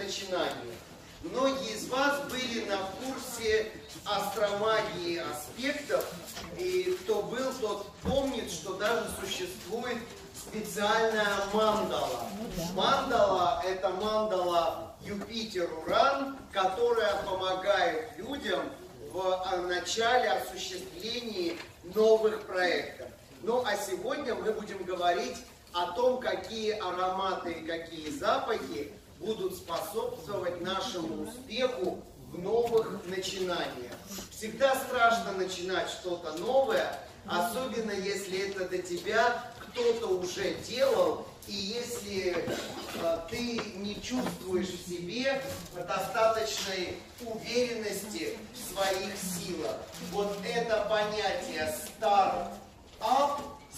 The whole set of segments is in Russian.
начинаниях. Многие из вас были на курсе астромагии аспектов, и кто был, тот помнит, что даже существует специальная мандала. Мандала – это мандала Юпитер-Уран, которая помогает людям в начале осуществления новых проектов. Ну а сегодня мы будем говорить о том, какие ароматы и какие запахи будут способствовать нашему успеху в новых начинаниях. Всегда страшно начинать что-то новое, особенно если это до тебя кто-то уже делал, и если ты не чувствуешь в себе достаточной уверенности в своих силах. Вот это понятие start-up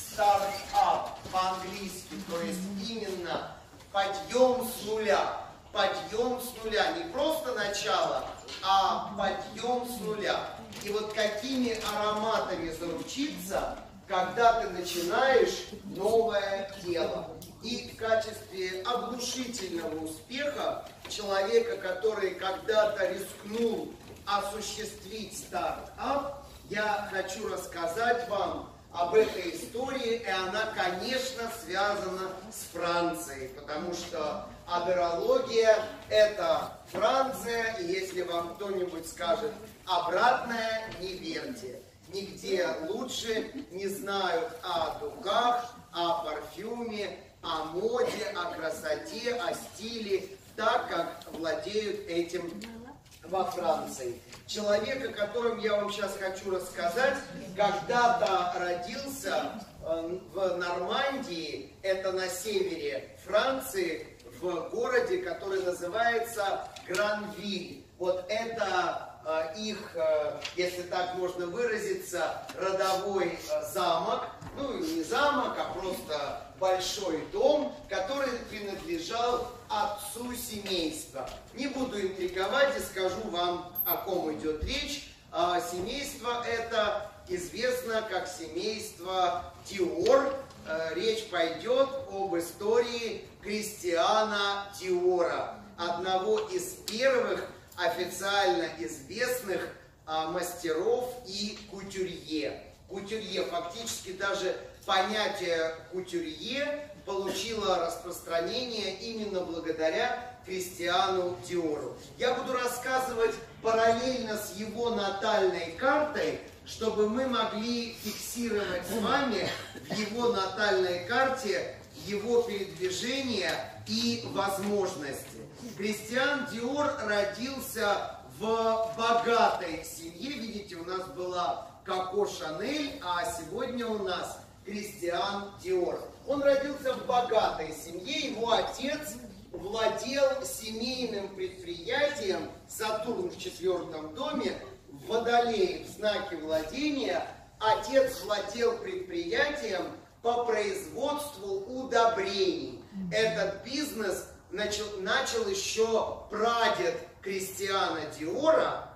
по-английски, то есть именно подъем с нуля. Подъем с нуля. Не просто начало, а подъем с нуля. И вот какими ароматами заручиться, когда ты начинаешь новое дело. И в качестве оглушительного успеха человека, который когда-то рискнул осуществить стартап, я хочу рассказать вам об этой истории, и она, конечно, связана с Францией, потому что аберология – это Франция, и если вам кто-нибудь скажет обратное, не верьте. Нигде лучше не знают о духах, о парфюме, о моде, о красоте, о стиле, так как владеют этим во Франции. Человек, о котором я вам сейчас хочу рассказать, когда-то родился в Нормандии, это на севере Франции, в городе, который называется Гранвиль. Вот это их, если так можно выразиться, родовой замок, ну не замок, а просто большой дом, который принадлежал отцу семейства. Не буду интриговать и скажу вам, о ком идет речь. Семейство это известно как семейство Диор. Речь пойдет об истории Кристиана Диора, одного из первых официально известных мастеров и кутюрье. Кутюрье, фактически даже понятие кутюрье получило распространение именно благодаря Кристиану Диору. Я буду рассказывать параллельно с его натальной картой, чтобы мы могли фиксировать с вами в его натальной карте его передвижения и возможности. Кристиан Диор родился в богатой семье. Видите, у нас была Коко Шанель, а сегодня у нас Кристиан Диор. Он родился в богатой семье. Его отец владел семейным предприятием «Сатурн в четвертом доме» в Водолее, в знаке владения. Отец владел предприятием по производству удобрений. Этот бизнес начал еще прадед Кристиана Диора,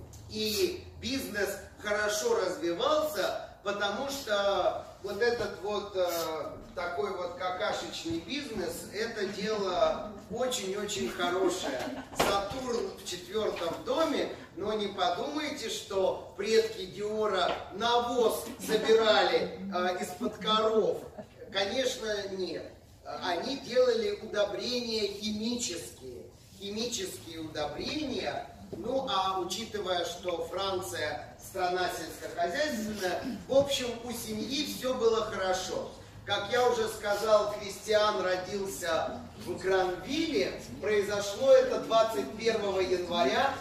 и бизнес хорошо развивался, потому что вот этот вот такой вот какашечный бизнес, это дело очень-очень хорошее. Сатурн в четвертом доме, но не подумайте, что предки Диора навоз собирали из-под коров. Конечно, нет. Они делали удобрения химические удобрения. Ну, а учитывая, что Франция страна сельскохозяйственная, в общем, у семьи все было хорошо. Как я уже сказал, Кристиан родился в Гранвилле. Произошло это 21 января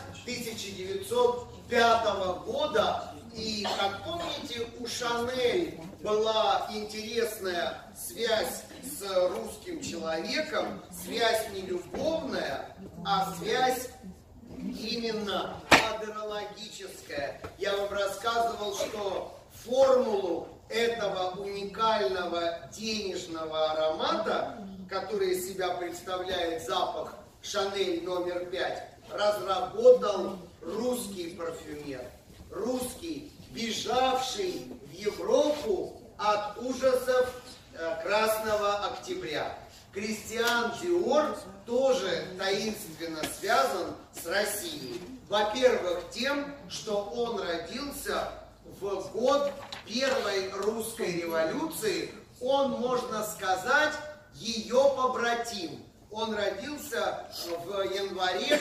1905 года. И, как помните, у Шанель была интересная связь с русским человеком. Связь не любовная, а связь именно адерологическая. Я вам рассказывал, что формулу этого уникального денежного аромата, который из себя представляет запах Шанель номер 5, разработал русский парфюмер. Русский, бежавший в Европу от ужасов Красного Октября. Кристиан Диор тоже таинственно связан с Россией. Во-первых, тем, что он родился в год Первой русской революции. Он, можно сказать, ее побратим. Он родился в январе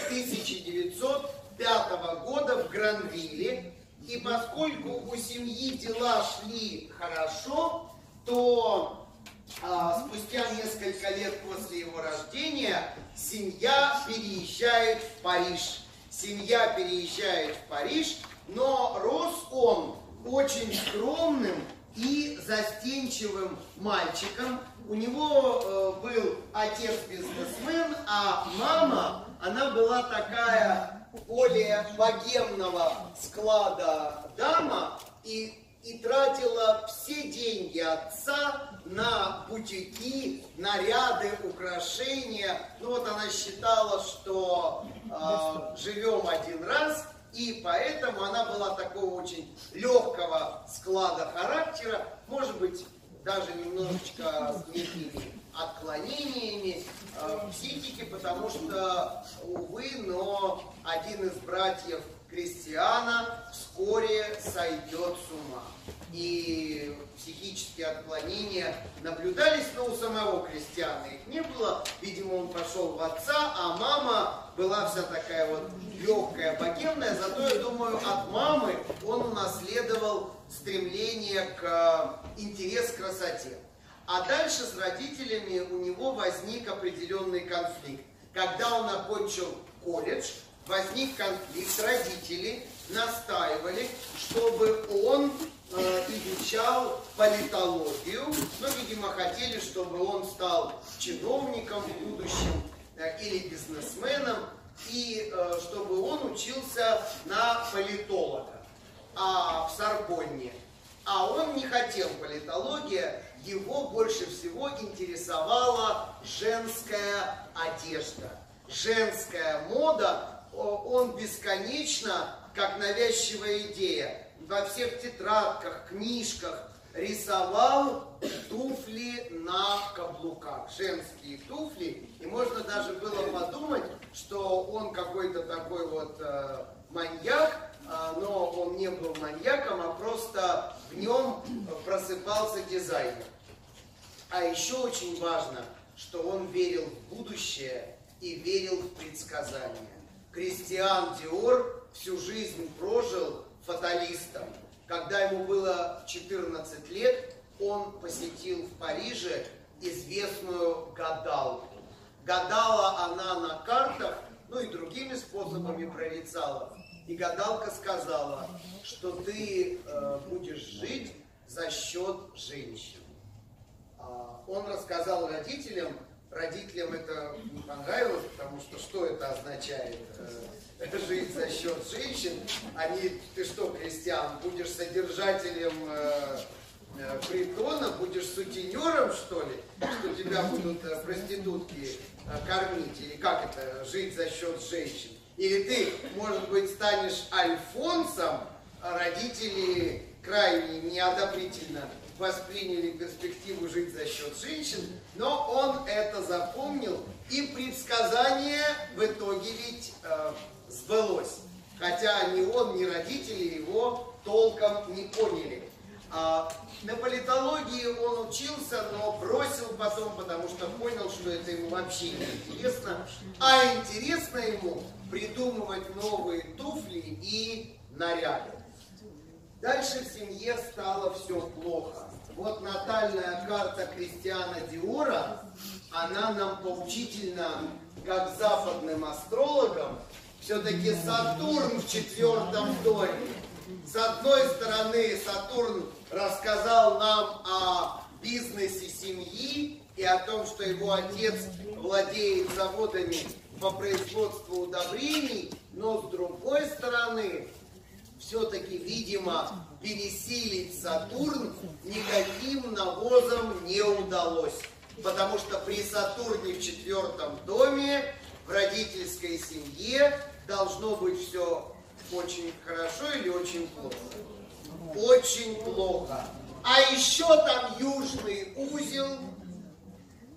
1905 года в Гранвилле. И поскольку у семьи дела шли хорошо, то спустя несколько лет после его рождения семья переезжает в Париж. Семья переезжает в Париж, но рос он очень скромным и застенчивым мальчиком. У него был отец бизнесмен, а мама, она была такая более богемного склада дама и тратила все деньги отца на бутики, наряды, украшения. Ну вот она считала, что живем один раз, и поэтому она была такого очень легкого склада характера, может быть, даже немножечко с некими отклонениями психики, потому что, увы, но один из братьев Кристиана вскоре сойдет с ума. И психические отклонения наблюдались, но у самого Кристиана их не было. Видимо, он пошел в отца, а мама была вся такая вот легкая, богемная. Зато, я думаю, от мамы он унаследовал стремление интерес к красоте. А дальше с родителями у него возник определенный конфликт. Когда он окончил колледж, возник конфликт, родители настаивали, чтобы он изучал политологию, но, видимо, хотели, чтобы он стал чиновником в будущем или бизнесменом, и чтобы он учился на политолога в Сорбонне. А он не хотел политология, его больше всего интересовала женская одежда, женская мода. Он бесконечно, как навязчивая идея, во всех тетрадках, книжках рисовал туфли на каблуках, женские туфли. И можно даже было подумать, что он какой-то такой вот маньяк, но он не был маньяком, а просто в нем просыпался дизайнер. А еще очень важно, что он верил в будущее и верил в предсказания. Кристиан Диор всю жизнь прожил фаталистом. Когда ему было 14 лет, он посетил в Париже известную гадалку. Гадала она на картах, ну и другими способами прорицала. И гадалка сказала, что ты будешь жить за счет женщин. Он рассказал родителям. Родителям это не понравилось, потому что это означает? Жить за счет женщин. Ты что, Кристиан, будешь содержателем притона, будешь сутенером, что ли? Что тебя будут проститутки кормить? Или как это, жить за счет женщин? Или ты, может быть, станешь альфонсом? Родители крайне неодобрительно восприняли перспективу жить за счет женщин, но он это запомнил, и предсказание в итоге ведь сбылось. Хотя ни он, ни родители его толком не поняли. На политологии он учился, но бросил потом, потому что понял, что это ему вообще не интересно. А интересно ему придумывать новые туфли и наряды. Дальше в семье стало все плохо. Вот натальная карта Кристиана Диора, она нам поучительна, как западным астрологам. Все-таки Сатурн в 4-м доме. С одной стороны, Сатурн рассказал нам о бизнесе семьи и о том, что его отец владеет заводами по производству удобрений, но с другой стороны, все-таки, видимо, пересилить Сатурн никаким навозом не удалось. Потому что при Сатурне в 4-м доме, в родительской семье, должно быть все очень хорошо или очень плохо? Очень плохо. А еще там южный узел,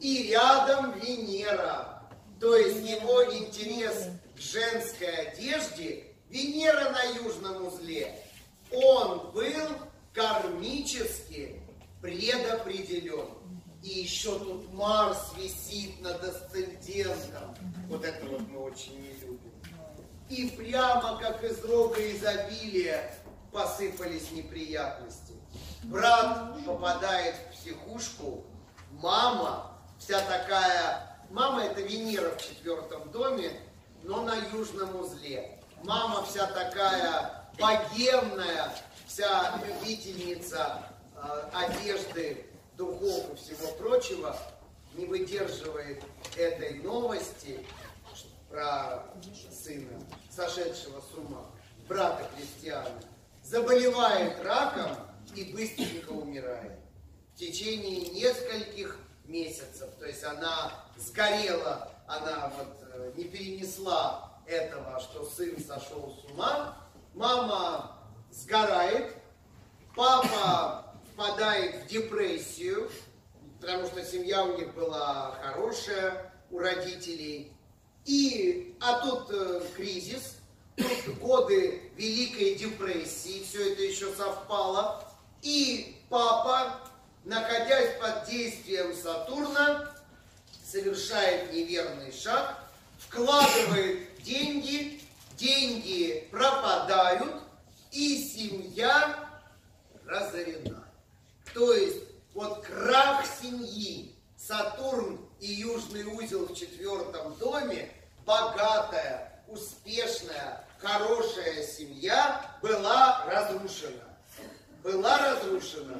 И рядом Венера. То есть его интерес к женской одежде, Венера на южном узле, он был кармически предопределен. И еще тут Марс висит над асцендентом. Вот это вот мы очень не любим. И прямо как из рога изобилия посыпались неприятности. Брат попадает в психушку, мама вся такая, мама это Венера в 4-м доме, но на южном узле. Мама вся такая богемная, вся любительница одежды, духов и всего прочего, не выдерживает этой новости про сына, сошедшего с ума, брата Кристиана, заболевает раком и быстренько умирает. В течение нескольких месяцев, то есть она сгорела, она вот не перенесла этого, что сын сошел с ума, мама сгорает, папа впадает в депрессию, потому что семья у них была хорошая, у родителей. А тут кризис, тут годы Великой депрессии, все это еще совпало. И папа, находясь под действием Сатурна, совершает неверный шаг, вкладывает деньги, деньги пропадают, и семья разорена. То есть, вот крах семьи, Сатурн и южный узел в 4-м доме, богатая, успешная, хорошая семья была разрушена. Была разрушена.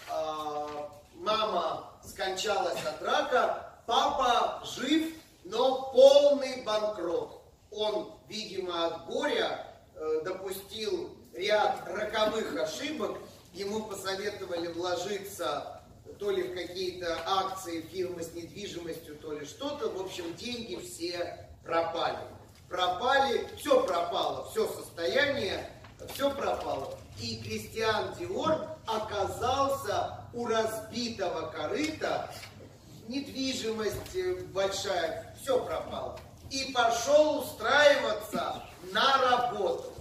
Мама скончалась от рака, папа жив, но полный банкрот. Он, видимо, от горя допустил ряд роковых ошибок. Ему посоветовали вложиться то ли в какие-то акции фирмы с недвижимостью, то ли что-то. В общем, деньги все пропали. Пропали, все пропало, все состояние, все пропало. И Кристиан Диор оказался у разбитого корыта, недвижимость большая, все пропало. И пошел устраиваться на работу.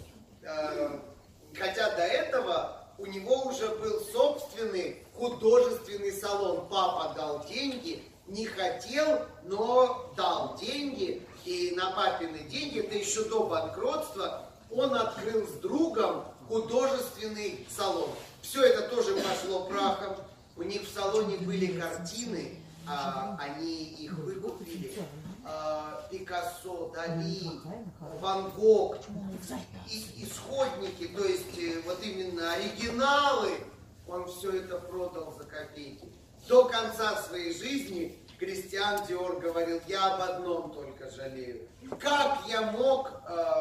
Хотя до этого у него уже был собственный художественный салон. Папа дал деньги, не хотел, но дал деньги. И на папины деньги, это еще до банкротства, он открыл с другом художественный салон. Все это тоже пошло прахом. У них в салоне были картины, они их выкупили. Пикассо, Дали, Ван Гог, исходники, то есть вот именно оригиналы, он все это продал за копейки. До конца своей жизни Кристиан Диор говорил: я об одном только жалею. Как я мог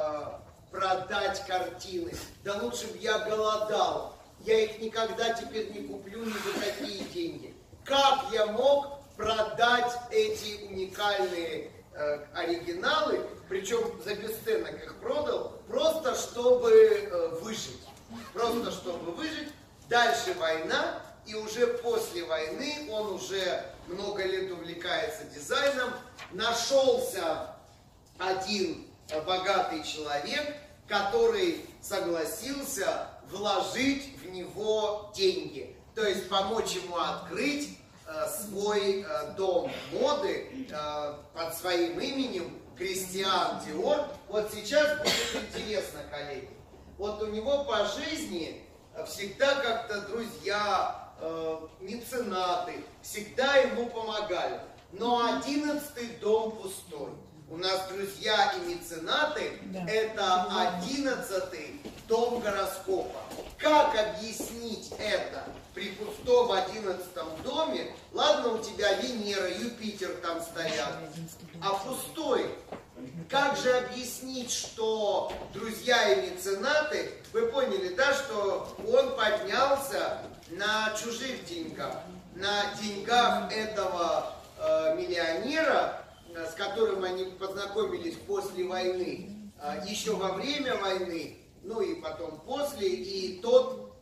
продать картины? Да лучше бы я голодал. Я их никогда теперь не куплю ни за какие деньги. Как я мог продать эти уникальные оригиналы, причем за бесценок их продал, просто чтобы выжить. Просто чтобы выжить. Дальше война, и уже после войны он уже много лет увлекается дизайном. Нашелся один богатый человек, который согласился вложить в него деньги. То есть помочь ему открыть свой дом моды под своим именем Кристиан Диор. Вот сейчас будет интересно, коллеги. Вот у него по жизни всегда как-то друзья, меценаты, всегда ему помогали. Но 11-й дом пустой. У нас друзья и меценаты, это 11-й дом гороскопа. Как объяснить это при пустом 11-м доме? Ладно, у тебя Венера, Юпитер там стоят, а пустой. Как же объяснить, что друзья и меценаты, вы поняли, да, что он поднялся на чужих деньгах, на деньгах этого миллионера, с которым они познакомились после войны, еще во время войны, ну и потом после, и тот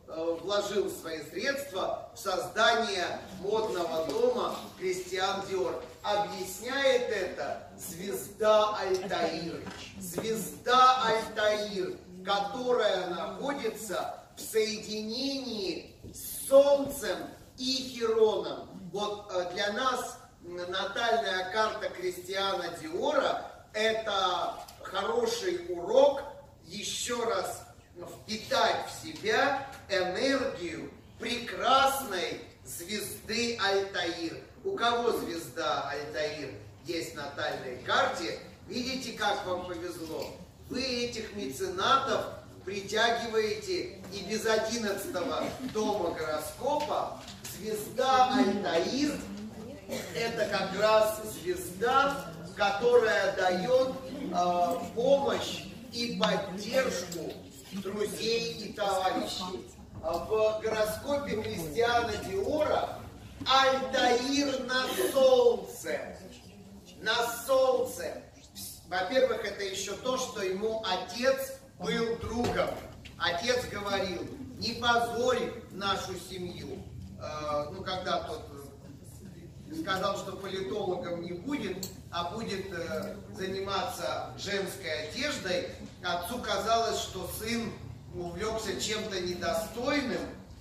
вложил свои средства в создание модного дома Кристиан Диор. Объясняет это звезда Альтаир. Звезда Альтаир, которая находится в соединении с Солнцем и Хироном. Вот для нас натальная карта Кристиана Диора – это хороший урок еще раз впитать в себя энергию прекрасной звезды Альтаир. У кого звезда Альтаир есть в натальной карте, видите, как вам повезло. Вы этих меценатов притягиваете и без 11-го дома гороскопа. Звезда Альтаир – это как раз звезда, которая дает помощь и поддержку друзей и товарищей. В гороскопе Кристиана Диора Альтаир на Солнце. На Солнце. Во-первых, это еще то, что ему отец был другом. Отец говорил: не позорь нашу семью. Ну, когда тот сказал, что политологом не будет, а будет заниматься женской одеждой, отцу казалось, что сын увлекся чем-то недостойным,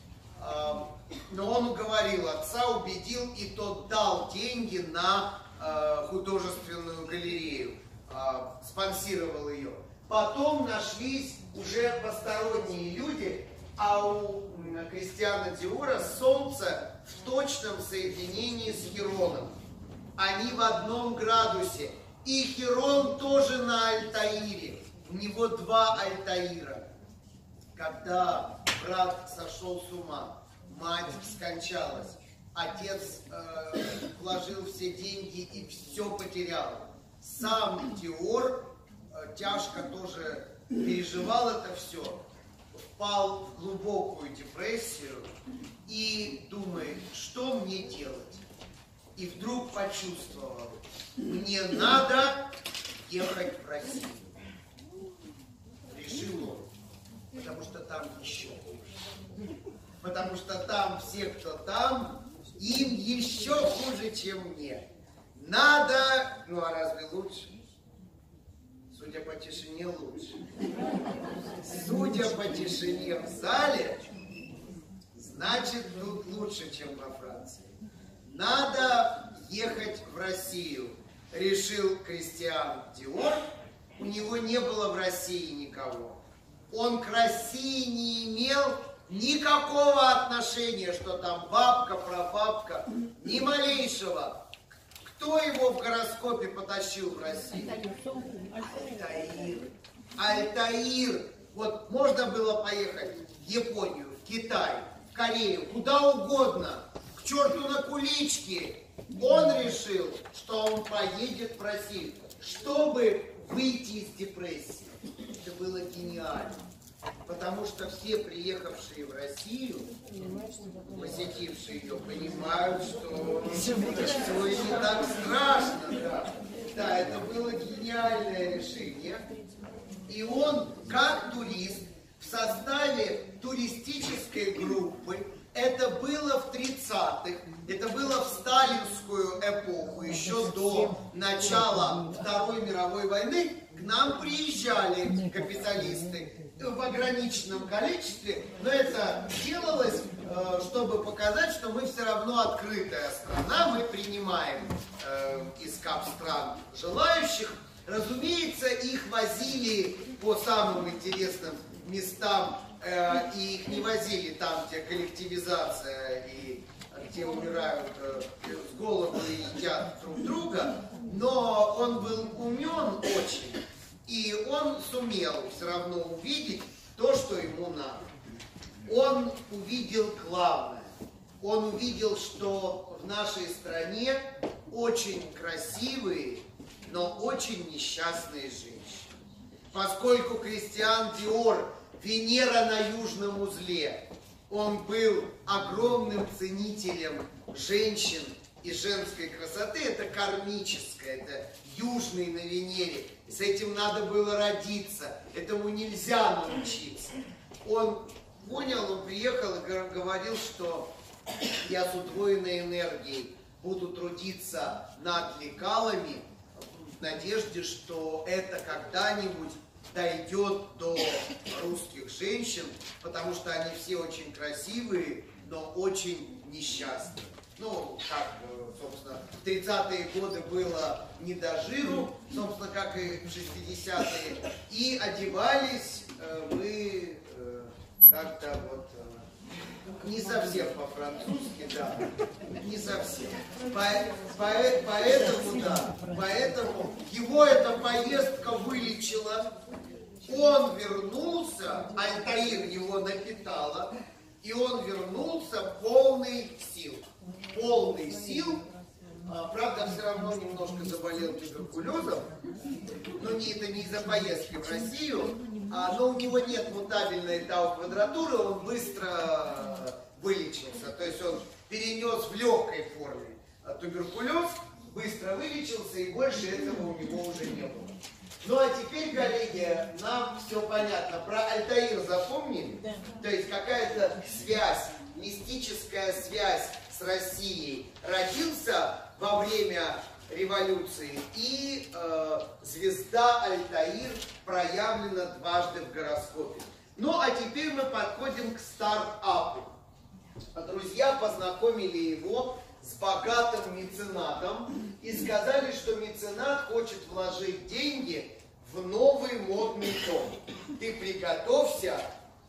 но он уговорил отца, убедил, и тот дал деньги на художественную галерею, спонсировал ее. Потом нашлись уже посторонние люди, а у Кристиана Диора Солнце в точном соединении с Хироном. Они в одном градусе. И Хирон тоже на Альтаире. У него 2 Альтаира. Когда брат сошел с ума, мать скончалась, отец вложил все деньги и все потерял. Сам Диор тяжко тоже переживал это все, впал в глубокую депрессию и думает, что мне делать. И вдруг почувствовал: мне надо ехать в Россию. Решил он, потому что там еще хуже. Потому что там все, кто там, им еще хуже, чем мне. Надо, ну а разве лучше? Судя по тишине, лучше. Судя по тишине в зале, значит, тут лучше, чем во Франции. Надо ехать в Россию, решил Кристиан Диор. У него не было в России никого. Он к России не имел никакого отношения, что там бабка, прабабка, ни малейшего. Кто его в гороскопе потащил в Россию? Альтаир. Альтаир. Вот можно было поехать в Японию, в Китай, в Корею, куда угодно, к черту на кулички. Он решил, что он поедет в Россию, чтобы выйти из депрессии. Это было гениально. Потому что все приехавшие в Россию, посетившие ее, понимают, что все не так страшно. Да. Да, это было гениальное решение. И он, как турист, в составе туристической группы, это было в 30-х, это было в сталинскую эпоху, еще до начала Второй мировой войны, к нам приезжали капиталисты в ограниченном количестве, но это делалось, чтобы показать, что мы все равно открытая страна, мы принимаем из кап-стран желающих. Разумеется, их возили по самым интересным местам, и их не возили там, где коллективизация и где умирают с голоду и едят друг друга, но он был умен очень, и он сумел все равно увидеть то, что ему надо. Он увидел главное. Он увидел, что в нашей стране очень красивые, но очень несчастные женщины. Поскольку Кристиан Диор – Венера на южном узле, он был огромным ценителем женщин и женской красоты. Это кармическое, это южный на Венере. С этим надо было родиться, этому нельзя научиться. Он понял, он приехал и говорил, что я с удвоенной энергией буду трудиться над лекалами в надежде, что это когда-нибудь дойдет до русских женщин, потому что они все очень красивые, но очень несчастные. Ну, как, собственно, в 30-е годы было не до жиру, собственно, как и в 60-е, и одевались мы как-то вот не совсем по-французски, да, не совсем. Поэтому, да, поэтому его эта поездка вылечила, он вернулся, Альтаир его напитала, и он вернулся полный сил. Полный сил, правда, все равно немножко заболел туберкулезом, но это не из-за поездки в Россию, но у него нет мутабельной тау-квадратуры, он быстро вылечился, то есть он перенес в легкой форме туберкулез, быстро вылечился, и больше этого у него уже не было. Ну а теперь, коллеги, нам все понятно. Про Альтаир запомнили? Да. То есть какая-то связь, мистическая связь с Россией. Родился во время революции, и звезда Альтаир проявлена дважды в гороскопе. Ну а теперь мы подходим к стартапу. Друзья познакомили его с богатым меценатом и сказали, что меценат хочет вложить деньги в новый модный дом. Ты приготовься,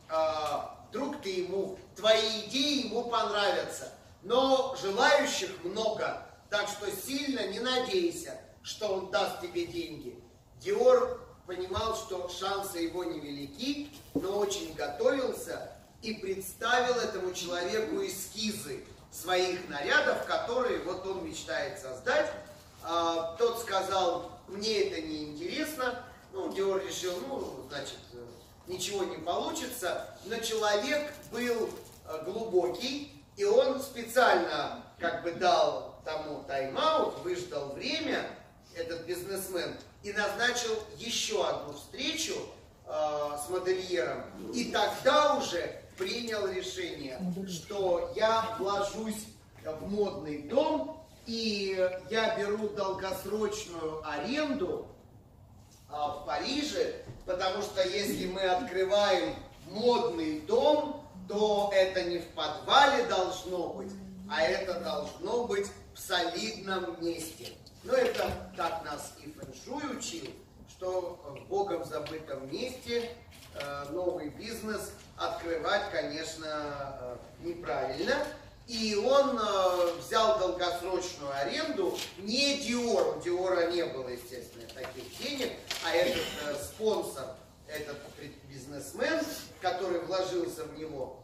вдруг твои идеи ему понравятся. Но желающих много, так что сильно не надейся, что он даст тебе деньги. Диор понимал, что шансы его невелики, но очень готовился и представил этому человеку эскизы своих нарядов, которые вот он мечтает создать. Тот сказал: мне это не интересно. Ну, Диор решил, значит, ничего не получится. Но человек был глубокий, и он специально как бы дал тому тайм-аут, выждал время, этот бизнесмен, и назначил еще одну встречу с модельером. И тогда уже принял решение, что я вложусь в модный дом, и я беру долгосрочную аренду в Париже, потому что если мы открываем модный дом, то это не в подвале должно быть, а это должно быть в солидном месте. Но это так нас и фэн-шуй учил, что в богом забытом месте новый бизнес открывать, конечно, неправильно. И он взял долгосрочную аренду, не Диор, у Диора не было, естественно, таких денег, а этот спонсор, этот бизнесмен, который вложился в него,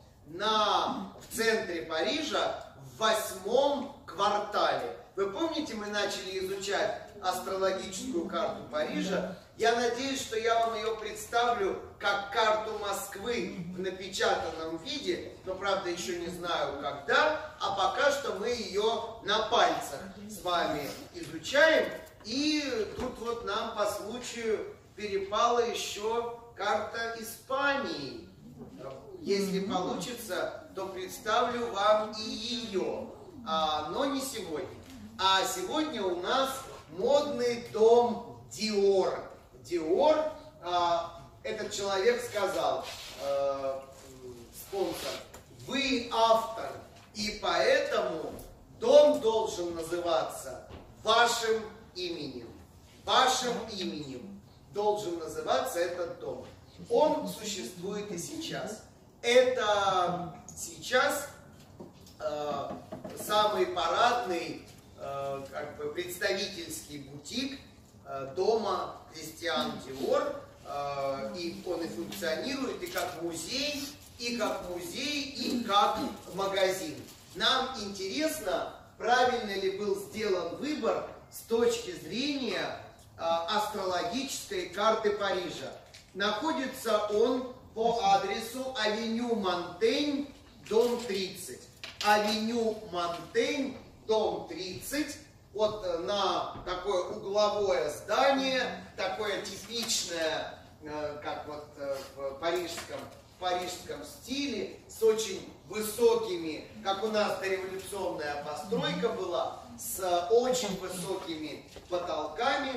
в центре Парижа, в 8-м квартале. Вы помните, мы начали изучать астрологическую карту Парижа? Я надеюсь, что я вам ее представлю как карту Москвы в напечатанном виде, но, правда, еще не знаю когда, а пока что мы ее на пальцах с вами изучаем. И тут вот нам по случаю перепала еще карта Испании. Если получится, то представлю вам и ее, но не сегодня. А сегодня у нас модный дом Диор. Диор, этот человек сказал, спонсор: вы автор, и поэтому дом должен называться вашим именем. Вашим именем должен называться этот дом. Он существует и сейчас. Это сейчас самый парадный, как бы представительский бутик дома Кристиан Диор, и он и функционирует и как музей, и как магазин. Нам интересно, правильно ли был сделан выбор с точки зрения астрологической карты Парижа. Находится он по адресу Авеню Монтень, дом 30. Авеню Монтень, дом 30. Вот на такое угловое здание, такое типичное, как вот в парижском стиле, с очень высокими, как у нас дореволюционная постройка была, с очень высокими потолками.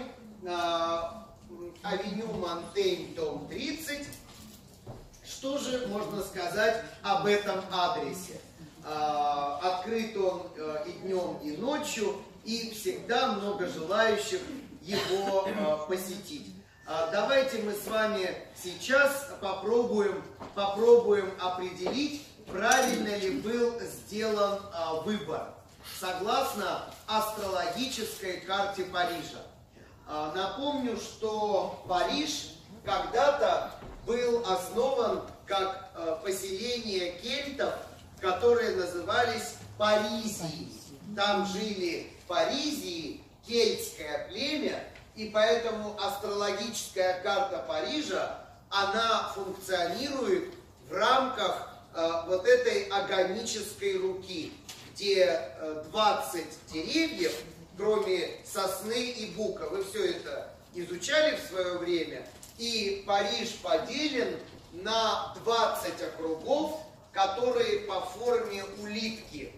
Авеню Монтень, дом 30. Что же можно сказать об этом адресе? Открыт он и днем, и ночью, и всегда много желающих его посетить. Давайте мы с вами сейчас попробуем определить, правильно ли был сделан выбор, согласно астрологической карте Парижа. Напомню, что Париж когда-то был основан как поселение кельтов, которые назывались Паризии. Там жили Паризии, кельтское племя, и поэтому астрологическая карта Парижа, она функционирует в рамках вот этой агонической руки, где 20 деревьев, кроме сосны и бука. Вы все это изучали в свое время. И Париж поделен на 20 округов, которые по форме улитки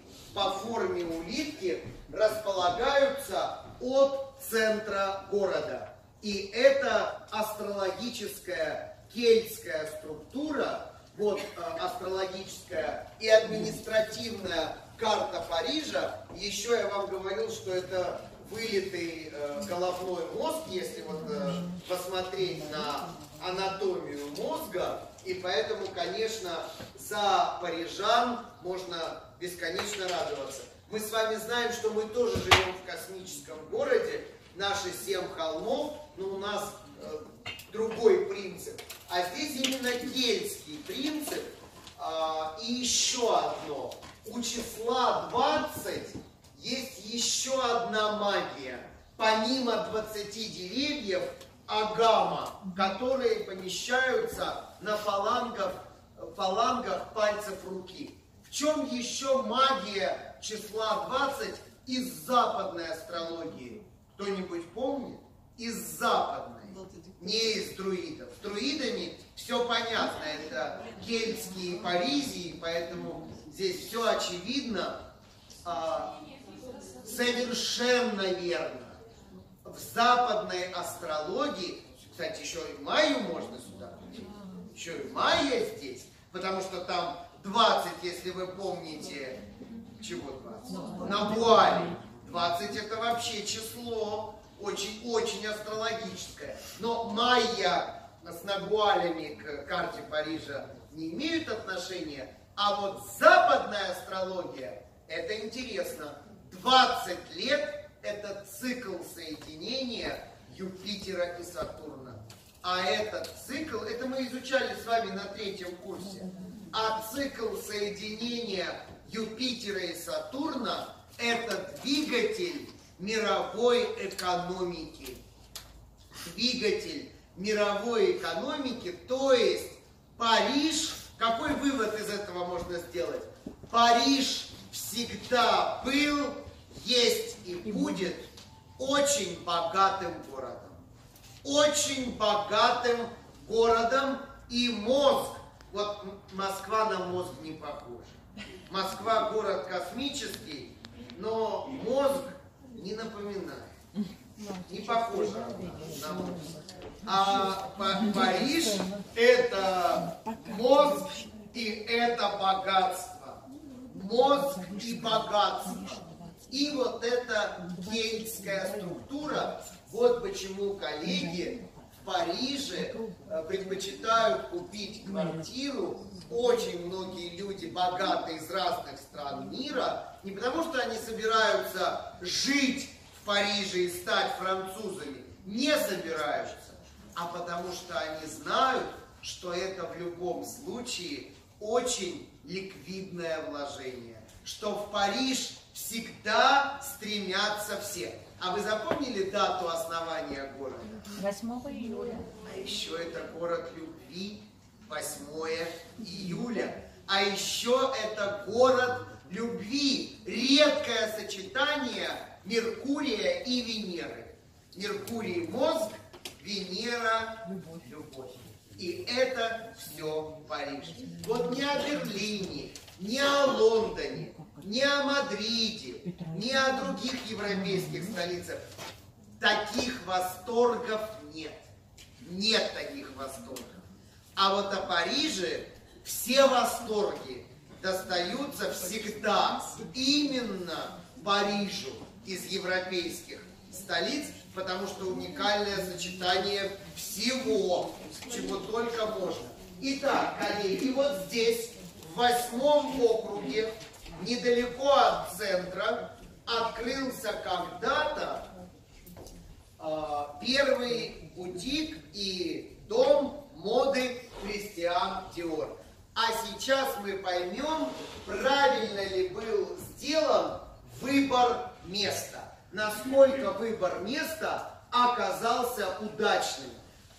располагаются от центра города. И эта астрологическая кельтская структура, вот астрологическая и административная карта Парижа, еще я вам говорил, что это вылитый головной мозг, если вот посмотреть на анатомию мозга, и поэтому, конечно, за парижан можно бесконечно радоваться. Мы с вами знаем, что мы тоже живем в космическом городе, наши 7 холмов, но у нас другой принцип. А здесь именно кельтский принцип. И еще одно. У числа 20 есть еще одна магия. Помимо 20 деревьев, агама, которые помещаются на фалангах пальцев руки. В чем еще магия числа 20 из западной астрологии? Кто-нибудь помнит? Из западной, не из друидов. С друидами все понятно, это кельтские Паризии, поэтому здесь все очевидно. Совершенно верно. В западной астрологии, кстати, еще и Майю можно сюда включить, еще и Майя здесь, потому что там 20, если вы помните, чего 20? На вуале. 20 это вообще число очень астрологическое. Но майя с нагуалями к карте Парижа не имеют отношения, а вот западная астрология, это интересно. 20 лет это цикл соединения Юпитера и Сатурна. А этот цикл, это мы изучали с вами на 3-м курсе, а цикл соединения Юпитера и Сатурна – это двигатель мировой экономики. Двигатель мировой экономики, то есть Париж, какой вывод из этого можно сделать? Париж всегда был, есть и будет очень богатым городом. Очень богатым городом, и мозг, вот Москва на мозг не похожа. Москва город космический, но мозг не напоминает, не похож на мозг. А Париж это мозг и это богатство. Мозг и богатство. И вот эта кельтская структура, вот почему коллеги в Париже предпочитают купить квартиру. Очень многие люди богатые из разных стран мира, не потому что они собираются жить в Париже и стать французами, не собираются, а потому что они знают, что это в любом случае очень ликвидное вложение, что в Париж всегда стремятся все. А вы запомнили дату основания города? 8 июля. А еще это город любви, 8 июля. А еще это город любви. Редкое сочетание Меркурия и Венеры. Меркурий – мозг, Венера – любовь. И это все Париж. Вот ни о Берлине, ни о Лондоне, ни о Мадриде, ни о других европейских столицах таких восторгов нет. Нет таких восторгов. А вот о Париже все восторги достаются всегда именно Парижу из европейских столиц, потому что уникальное сочетание всего, чего только можно. Итак, коллеги, вот здесь, в 8-м округе, недалеко от центра, открылся когда-то первый бутик и дом моды Кристиан Диор. А сейчас мы поймем, правильно ли был сделан выбор места. Насколько выбор места оказался удачным.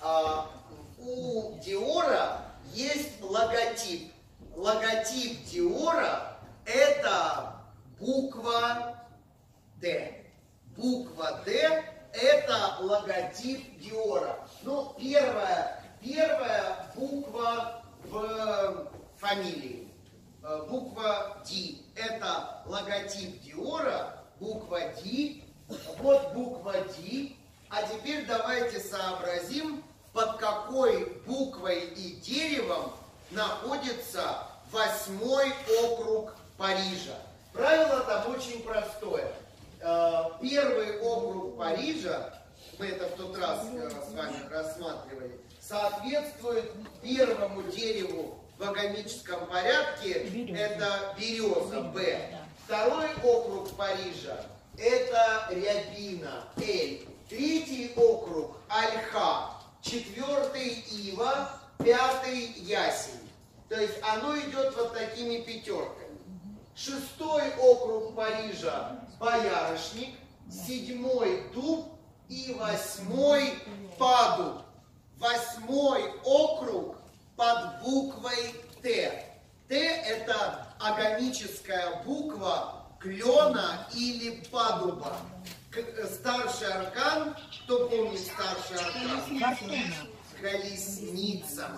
У Диора есть логотип. Логотип Диора – это буква D. Буква D – это логотип Диора. Ну, первая буква в фамилии. Буква D – это логотип Диора. Буква D. Вот буква D. А теперь давайте сообразим, под какой буквой и деревом находится 8-й округ Парижа. Правило там очень простое. Первый округ Парижа, мы это в тот раз с вами рассматривали, соответствует первому дереву в логомическом порядке, это береза, Б. Второй округ Парижа – это рябина, Л. Третий округ – ольха. Четвертый – ива. Пятый – ясень. То есть оно идет вот такими пятерками. Шестой округ Парижа – боярышник. Седьмой – дуб. И 8-й – падуб. 8-й округ под буквой Т. Т – это агоническая буква клена или падуба. Старший аркан, кто помнит старший аркан? Колесница.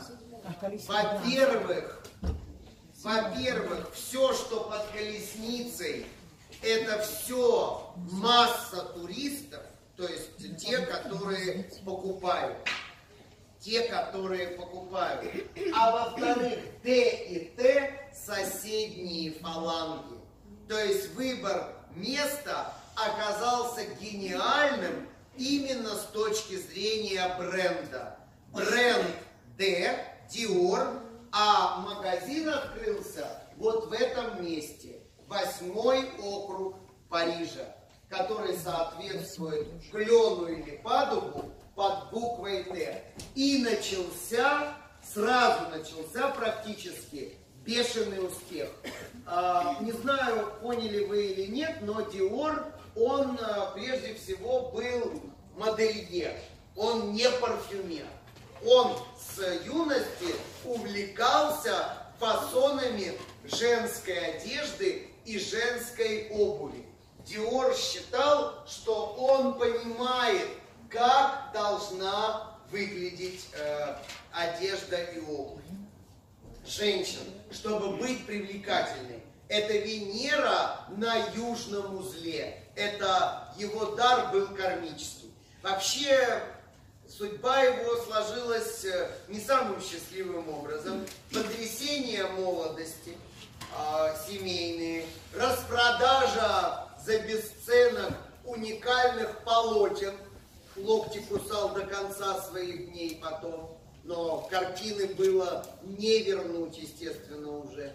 Во-первых, все, что под колесницей, это все масса туристов, то есть те, которые покупают. А во-вторых, Т и Т соседние фаланги. То есть выбор места оказался гениальным именно с точки зрения бренда. Бренд D, Dior, а магазин открылся вот в этом месте. 8-й округ Парижа, который соответствует клену или падубу под буквой Т. И сразу начался практически бешеный успех. Не знаю, поняли вы или нет, но Диор, он прежде всего был модельер, он не парфюмер. Он с юности увлекался фасонами женской одежды и женской обуви. Диор считал, что он понимает, как должна выглядеть одежда и обувь женщин, чтобы быть привлекательной. Это Венера на южном узле. Это его дар был кармический. Вообще, судьба его сложилась не самым счастливым образом. Потрясения молодости семейные, распродажа за бесценок уникальных полотен. Локти кусал до конца своих дней потом. Но картины было не вернуть, естественно, уже.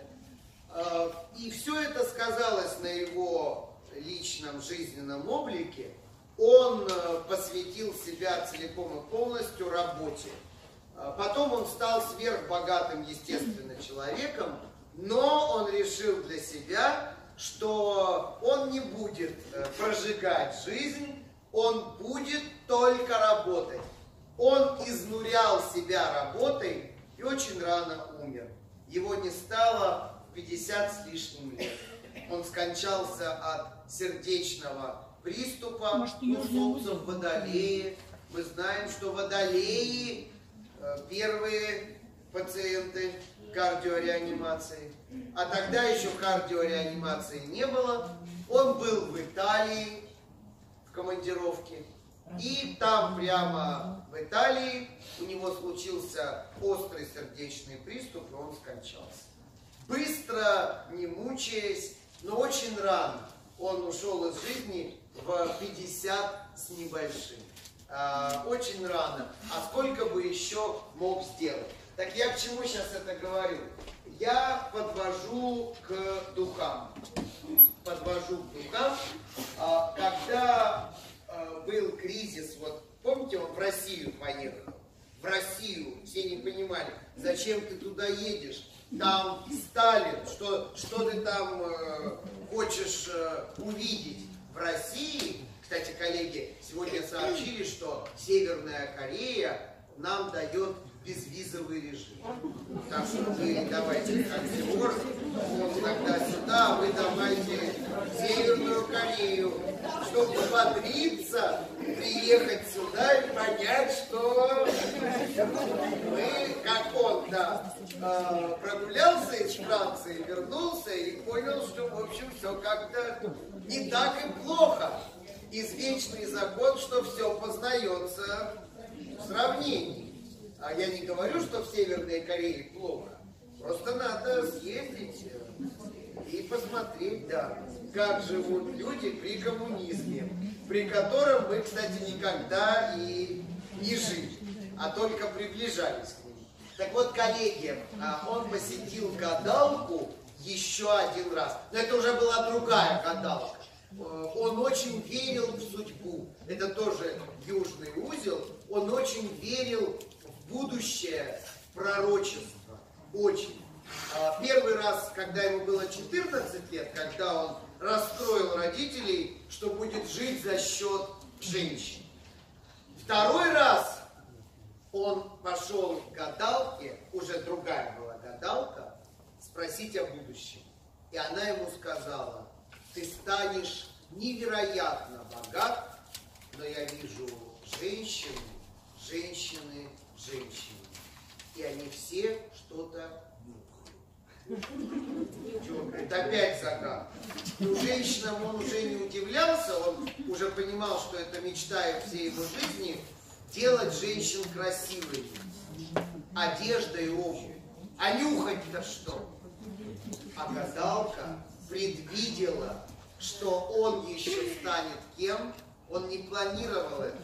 И все это сказалось на его личном жизненном облике. Он посвятил себя целиком и полностью работе. Потом он стал сверхбогатым, естественно, человеком, но он решил для себя, что он не будет прожигать жизнь, он будет только работать. Он изнурял себя работой и очень рано умер. Его не стало в 50 с лишним лет. Он скончался от сердечного приступа у солнца в Водолее. Мы знаем, что Водолеи первые пациенты кардиореанимации. А тогда еще кардиореанимации не было. Он был в Италии в командировке. И там прямо в Италии у него случился острый сердечный приступ, и он скончался. Быстро, не мучаясь, но очень рано он ушел из жизни в 50 с небольшим. Очень рано. А сколько бы еще мог сделать? Так я к чему сейчас это говорю? Я подвожу к духам. Когда был кризис, вот помните, он в Россию поехал. В Россию все не понимали, зачем ты туда едешь? Там Сталин, что ты там хочешь увидеть в России? Кстати, коллеги, сегодня сообщили, что Северная Корея нам дает безвизовый режим. Так что вы давайте как Тимур, он тогда сюда, вы давайте в Северную Корею, чтобы бодриться, приехать сюда и понять, что мы, как он, прогулялся из Франции, вернулся и понял, что, в общем, все как-то не так и плохо. Извечный закон, что все познается в сравнении. А я не говорю, что в Северной Корее плохо. Просто надо съездить и посмотреть, как живут люди при коммунизме, при котором мы, кстати, никогда и не жили, а только приближались к нему. Так вот, коллеги, он посетил гадалку еще один раз. Но это уже была другая гадалка. Он очень верил в судьбу. Это тоже южный узел. Он очень верил в будущее, в пророчество. Очень. Первый раз, когда ему было 14 лет, когда он расстроил родителей, что будет жить за счет женщин. Второй раз он пошел к гадалке, уже другая была гадалка, спросить о будущем. И она ему сказала: ты станешь невероятно богат, но я вижу женщины. И они все что-то нюхают. Это опять загадка. Но женщинам он уже не удивлялся, он уже понимал, что это мечта всей его жизни, делать женщин красивыми. Одежда и обувь. А нюхать-то что? А гадалка предвидела, что он еще станет кем? Он не планировал это.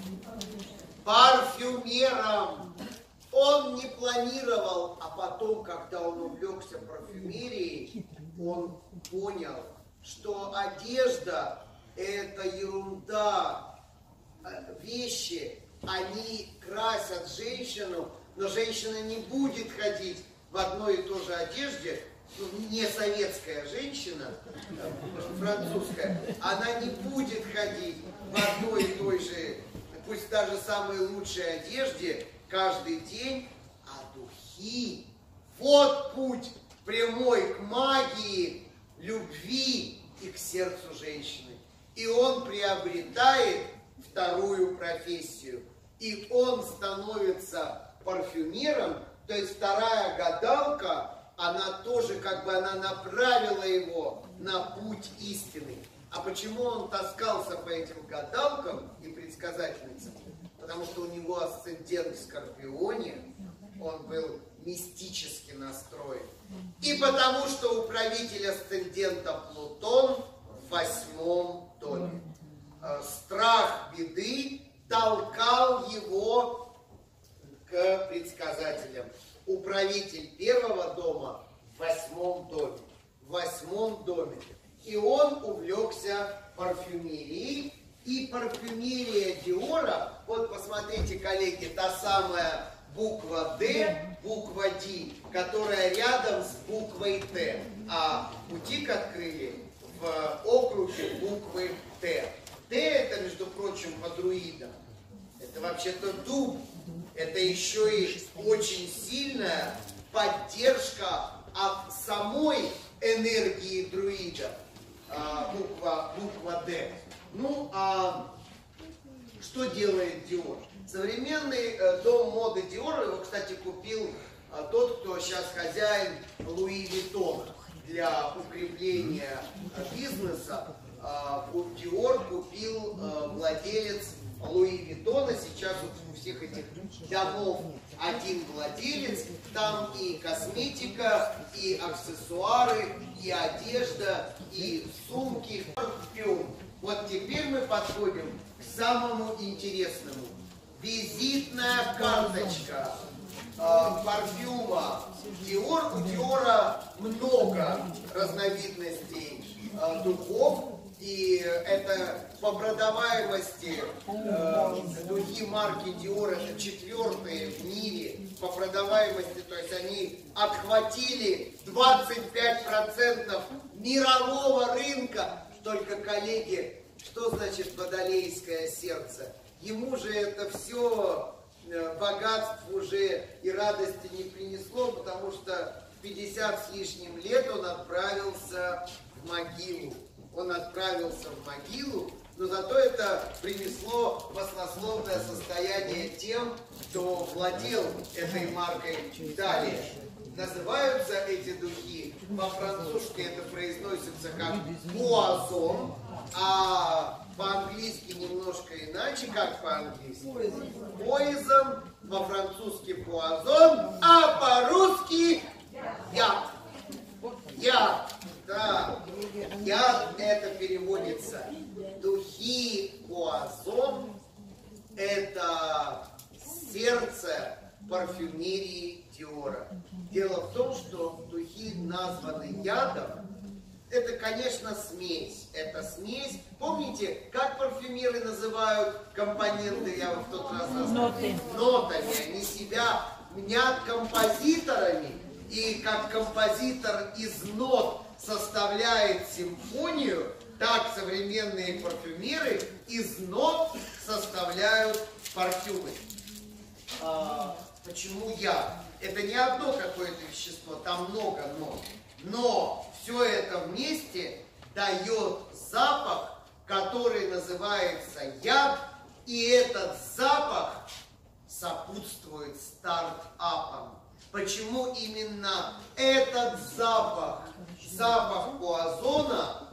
Парфюмером. Он не планировал, а потом, когда он увлекся парфюмерией, он понял, что одежда – это ерунда. Вещи, они красят женщину, но женщина не будет ходить в одной и той же одежде. Не советская женщина, французская, она не будет ходить в одной и той же, пусть даже самой лучшей одежде каждый день, а духи – вот путь прямой к магии, любви и к сердцу женщины. И он приобретает вторую профессию, и он становится парфюмером, то есть вторая гадалка, она тоже она направила его на путь истины. А почему он таскался по этим гадалкам и предсказательницам? Потому что у него асцендент в Скорпионе, он был мистически настроен. И потому что управитель асцендента Плутон в 8-м доме. Страх беды толкал его к предсказателям. Управитель 1-го дома в 8-м доме. В 8-м доме. И он увлекся парфюмерией. И парфюмерия Диора, вот посмотрите, коллеги, та самая буква D, буква D, которая рядом с буквой Т. А бутик открыли в округе буквы Т. Т это, между прочим, по друидам. Это вообще-то дуб. Это еще и очень сильная поддержка от самой энергии друида. Буква D. Ну, а что делает Диор? Современный дом моды Dior, его, кстати, купил тот, кто сейчас хозяин Луи Виттон. Для укрепления бизнеса Dior купил владелец Луи Виттона. Сейчас вот у всех этих домов один владелец. Там и косметика, и аксессуары, и одежда, и сумки, парфюм. Вот теперь мы подходим к самому интересному. Визитная карточка парфюма Dior. У Диора много разновидностей духов. И это по продаваемости духи марки Dior, это 4-е в мире по продаваемости, то есть они отхватили 25% мирового рынка. Только, коллеги, что значит водолейское сердце? Ему же это все богатств уже и радости не принесло, потому что в 50 с лишним лет он отправился в могилу. Он отправился в могилу, но зато это принесло баснословное состояние тем, кто владел этой маркой далее. Называются эти духи, по-французски это произносится как «пуазон», а по-английски немножко иначе, как по-английски. «Poison», по-французски «пуазон», а по-русски «яд». Яд, да, яд это переводится. Духи пуазон это сердце парфюмерии Диора. Дело в том, что духи названы ядом. Это, конечно, смесь. Это смесь. Помните, как парфюмеры называют компоненты, я вам в тот раз назвал? Нотами. Они себя мнят композиторами. И как композитор из нот составляет симфонию, так современные парфюмеры из нот составляют парфюмы. Почему яд? Это не одно какое-то вещество, там много нот. Но все это вместе дает запах, который называется яд, и этот запах сопутствует стартапам. Почему именно этот запах, запах пуазона,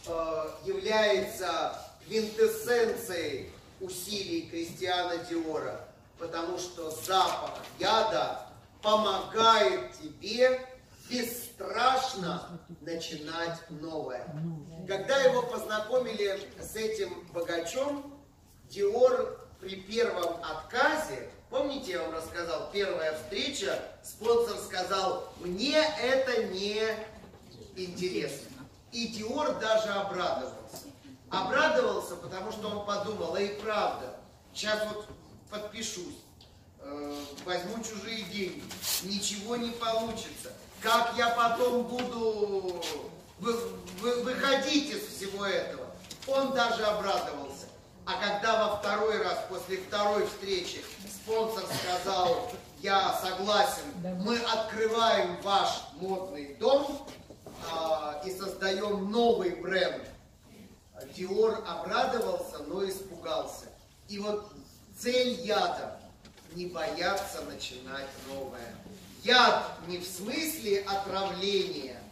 является квинтэссенцией усилий Кристиана Диора? Потому что запах яда помогает тебе бесстрашно начинать новое. Когда его познакомили с этим богачом, Диор при первом отказе, помните, я вам рассказал, первая встреча, спонсор сказал: мне это не интересно. И Диор даже обрадовался. Обрадовался, потому что он подумал: и правда, сейчас вот подпишусь, возьму чужие деньги, ничего не получится. Как я потом буду выходить из всего этого? Он даже обрадовался. А когда во второй раз, после второй встречи, спонсор сказал: я согласен, мы открываем ваш модный дом и создаем новый бренд, Диор обрадовался, но испугался. И вот цель яда – не бояться начинать новое. Яд не в смысле отравления,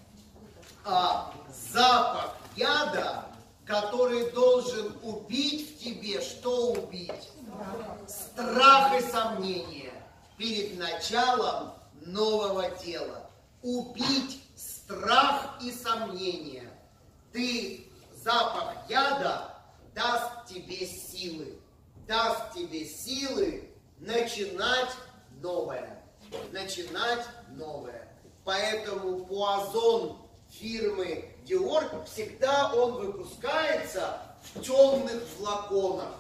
а запах яда, который должен убить в тебе, что убить? Страх и сомнения перед началом нового дела. Убить страх и сомнения. Запах яда даст тебе силы. Даст тебе силы начинать новое. Начинать новое. Поэтому пуазон фирмы Dior всегда он выпускается в темных флаконах.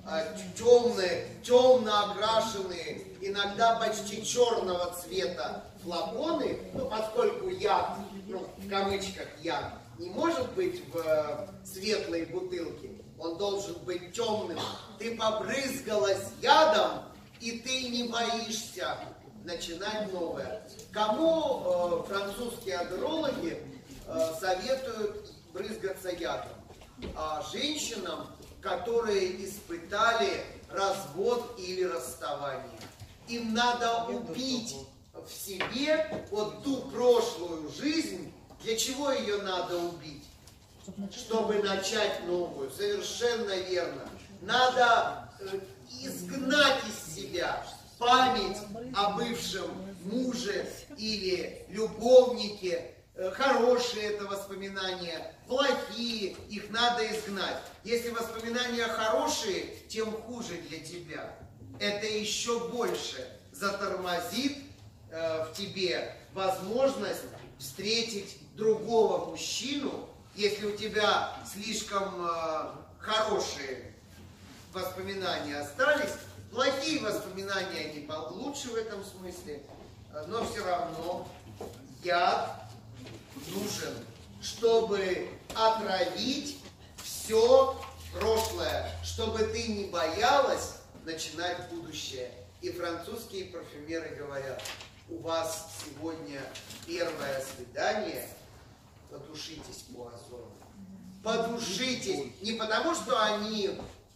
Темно окрашенные, иногда почти черного цвета флаконы, поскольку яд, в кавычках яд, не может быть в светлой бутылке, он должен быть темным. Ты побрызгалась ядом, и ты не боишься начинать новое. Кому французские адерологи советуют брызгаться ядом? Женщинам, которые испытали развод или расставание. Им надо убить в себе вот ту прошлую жизнь. Для чего ее надо убить? Чтобы начать новую. Совершенно верно. Надо изгнать из себя память о бывшем муже или любовнике. Хорошие это воспоминания, плохие, их надо изгнать. Если воспоминания хорошие, тем хуже для тебя. Это еще больше затормозит в тебе возможность встретить другого мужчину, если у тебя слишком хорошие воспоминания остались. Плохие воспоминания, они лучше в этом смысле, но все равно яд нужен, чтобы отравить все прошлое, чтобы ты не боялась начинать будущее. И французские парфюмеры говорят: у вас сегодня первое свидание, подушитесь по озону. Подушитесь. Не потому, что они,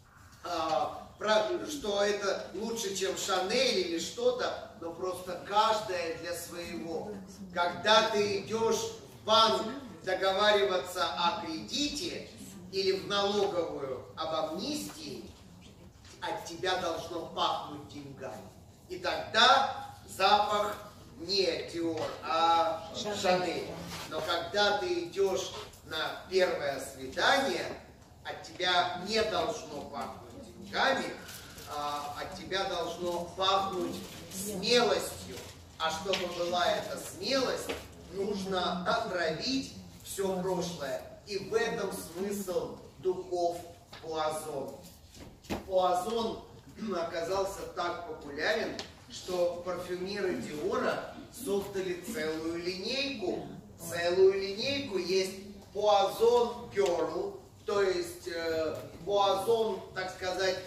что это лучше, чем Шанель или что-то, но просто каждая для своего. Когда ты идешь в банк договариваться о кредите или в налоговую об амнистии, от тебя должно пахнуть деньгами. И тогда запах не Диор, а Шанель. Но когда ты идешь на первое свидание, от тебя не должно пахнуть деньгами, от тебя должно пахнуть смелостью. А чтобы была эта смелость, нужно отравить все прошлое. И в этом смысл духов Пуазон. Пуазон оказался так популярен, что парфюмеры Диора создали целую линейку. Целую линейку есть Пуазон Girl, то есть Пуазон, так сказать,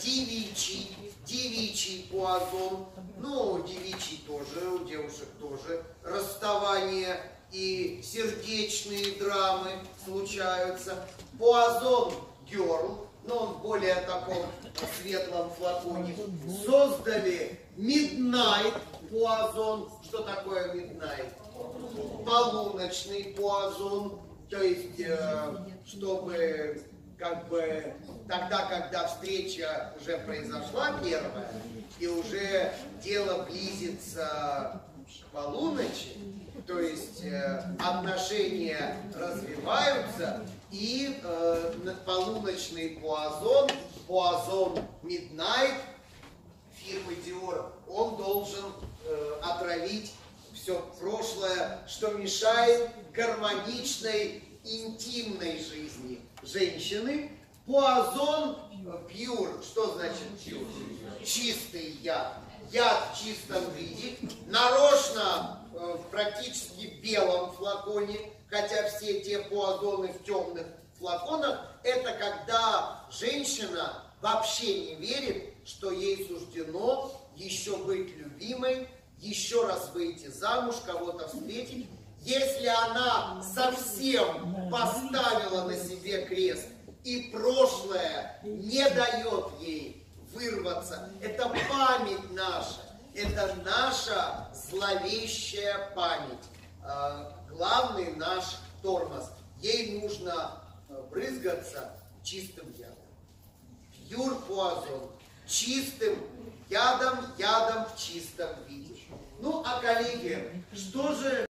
девичий Пуазон. Ну, девичий тоже, у девушек тоже расставания и сердечные драмы случаются. Пуазон Girl, но он в более таком светлом флаконе. Создали Midnight Пуазон. Что такое Midnight? Полуночный Пуазон. То есть, чтобы как бы тогда, когда встреча уже произошла первая, и уже дело близится к полуночи, то есть отношения развиваются, и полуночный Пуазон, Пуазон Midnight фирмы Dior, он должен отравить все прошлое, что мешает гармоничной, интимной жизни женщины. Пуазон Pure, что значит Pure? Чистый яд. Яд в чистом виде, нарочно в практически белом флаконе, хотя все те пуазоны в темных флаконах, это когда женщина вообще не верит, что ей суждено еще быть любимой, еще раз выйти замуж, кого-то встретить. Если она совсем поставила на себе крест, и прошлое не дает ей вырваться, это память наша, это наша зловещая память, главный наш тормоз. Ей нужно брызгаться чистым ядом. Пьюр Пуазон, чистым ядом в чистом виде. Ну, а коллеги, что же